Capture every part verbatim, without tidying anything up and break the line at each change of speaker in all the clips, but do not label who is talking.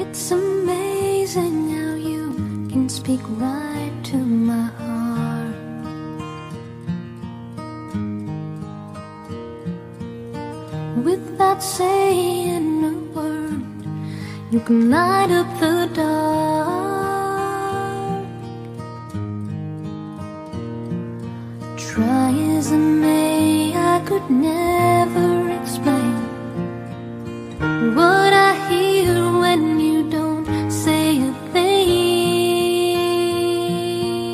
It's amazing how you can speak right to my heart. Without saying a word, you can light up the dark. Try as I may, I could never explain what I hear when you don't say a thing.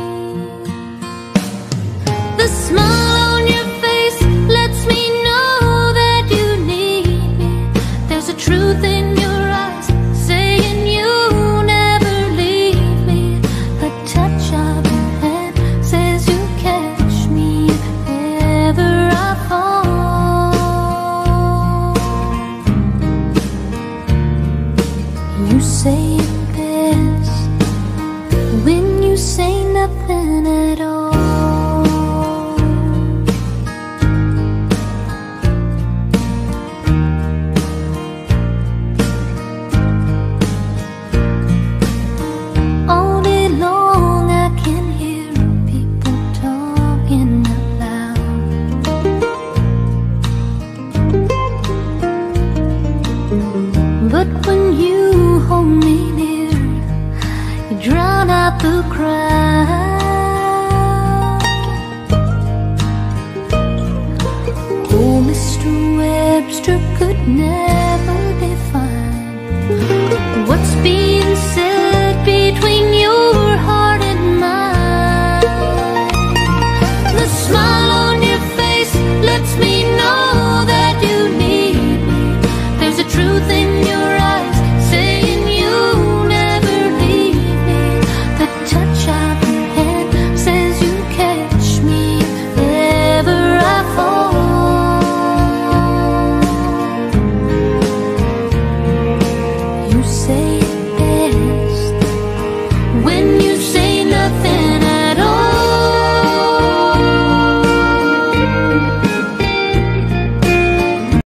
The smile on your face lets me know that you need me. There's a truth in your eyes saying you'll never leave me. The touch of your hand says you'll catch me if ever I fall. You say it best when you say nothing at all. All day long I can hear people talking out loud. But when you hold me near, you drown out the crowd. Oh, Mister Webster could never